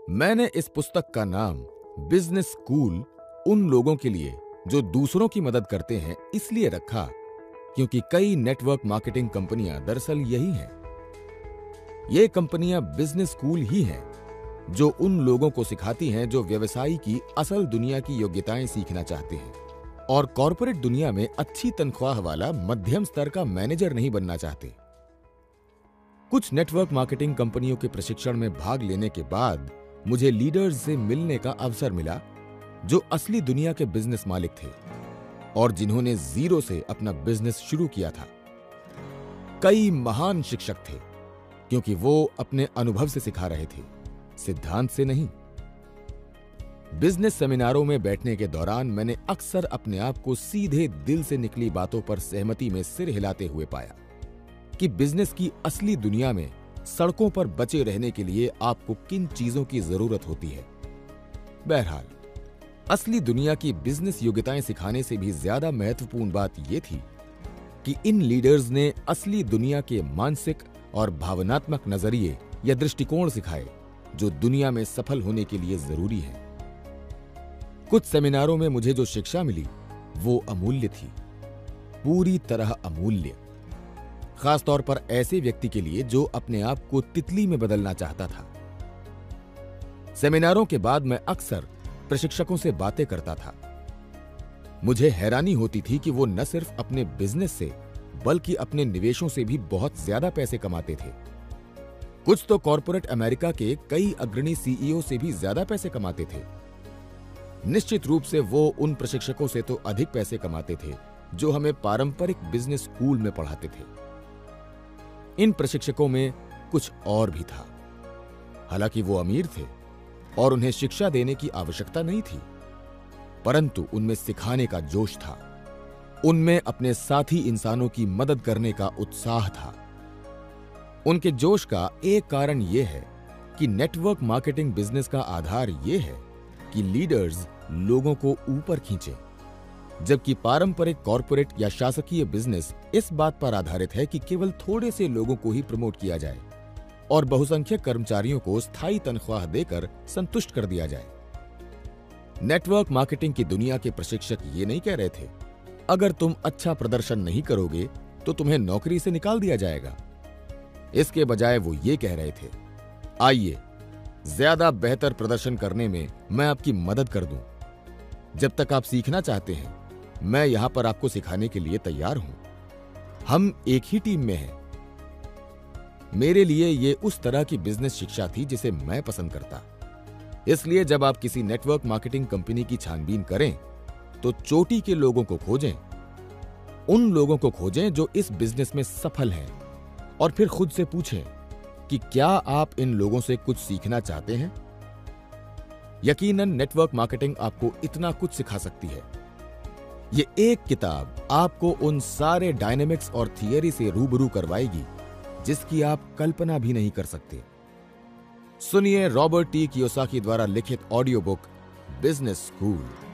मैंने इस पुस्तक का नाम बिजनेस स्कूल उन लोगों के लिए जो दूसरों की मदद करते हैं इसलिए रखा क्योंकि कई नेटवर्क मार्केटिंग कंपनियां दरअसल यही हैं। ये कंपनियां बिजनेस स्कूल ही हैं जो उन लोगों को सिखाती हैं जो व्यवसाय की असल दुनिया की योग्यताएं सीखना चाहते हैं और कॉर्पोरेट दुनिया में अच्छी तनख्वाह वाला मध्यम स्तर का मैनेजर नहीं बनना चाहते। कुछ नेटवर्क मार्केटिंग कंपनियों के प्रशिक्षण में भाग लेने के बाद मुझे लीडर्स से मिलने का अवसर मिला जो असली दुनिया के बिजनेस मालिक थे और जिन्होंने जीरो से अपना बिजनेस शुरू किया था। कई महान शिक्षक थे क्योंकि वो अपने अनुभव से सिखा रहे थे, सिद्धांत से नहीं। बिजनेस सेमिनारों में बैठने के दौरान मैंने अक्सर अपने आप को सीधे दिल से निकली बातों पर सहमति में सिर हिलाते हुए पाया कि बिजनेस की असली दुनिया में सड़कों पर बचे रहने के लिए आपको किन चीजों की जरूरत होती है। बहरहाल, असली दुनिया की बिजनेस योग्यताएं सिखाने से भी ज्यादा महत्वपूर्ण बात यह थी कि इन लीडर्स ने असली दुनिया के मानसिक और भावनात्मक नजरिए या दृष्टिकोण सिखाए जो दुनिया में सफल होने के लिए जरूरी है। कुछ सेमिनारों में मुझे जो शिक्षा मिली वो अमूल्य थी, पूरी तरह अमूल्य, खासतौर पर ऐसे व्यक्ति के लिए जो अपने आप को तितली में बदलना चाहता था। सेमिनारों के बाद मैं अक्सर प्रशिक्षकों से बातें करता था। मुझे हैरानी होती थी कि वो न सिर्फ अपने बिजनेस से बल्कि अपने निवेशों से भी बहुत ज्यादा पैसे कमाते थे। कुछ तो कॉर्पोरेट अमेरिका के कई अग्रणी सीईओ से भी ज्यादा पैसे कमाते थे। निश्चित रूप से वो उन प्रशिक्षकों से तो अधिक पैसे कमाते थे जो हमें पारंपरिक बिजनेस स्कूल में पढ़ाते थे। इन प्रशिक्षकों में कुछ और भी था। हालांकि वो अमीर थे और उन्हें शिक्षा देने की आवश्यकता नहीं थी, परंतु उनमें सिखाने का जोश था। उनमें अपने साथी इंसानों की मदद करने का उत्साह था। उनके जोश का एक कारण यह है कि नेटवर्क मार्केटिंग बिजनेस का आधार यह है कि लीडर्स लोगों को ऊपर खींचे, जबकि पारंपरिक कॉर्पोरेट या शासकीय बिजनेस इस बात पर आधारित है कि केवल थोड़े से लोगों को ही प्रमोट किया जाए और बहुसंख्यक कर्मचारियों को स्थायी तनख्वाह देकर संतुष्ट कर दिया जाए। नेटवर्क मार्केटिंग की दुनिया के प्रशिक्षक ये नहीं कह रहे थे अगर तुम अच्छा प्रदर्शन नहीं करोगे तो तुम्हें नौकरी से निकाल दिया जाएगा। इसके बजाय वो ये कह रहे थे, आइए ज्यादा बेहतर प्रदर्शन करने में मैं आपकी मदद कर दूं। जब तक आप सीखना चाहते हैं मैं यहां पर आपको सिखाने के लिए तैयार हूं। हम एक ही टीम में हैं। मेरे लिए ये उस तरह की बिजनेस शिक्षा थी जिसे मैं पसंद करता। इसलिए जब आप किसी नेटवर्क मार्केटिंग कंपनी की छानबीन करें तो चोटी के लोगों को खोजें, उन लोगों को खोजें जो इस बिजनेस में सफल हैं और फिर खुद से पूछें कि क्या आप इन लोगों से कुछ सीखना चाहते हैं। यकीनन नेटवर्क मार्केटिंग आपको इतना कुछ सिखा सकती है। ये एक किताब आपको उन सारे डायनेमिक्स और थियरी से रूबरू करवाएगी जिसकी आप कल्पना भी नहीं कर सकते। सुनिए रॉबर्ट टी कियोसाकी द्वारा लिखित ऑडियो बुक बिजनेस स्कूल।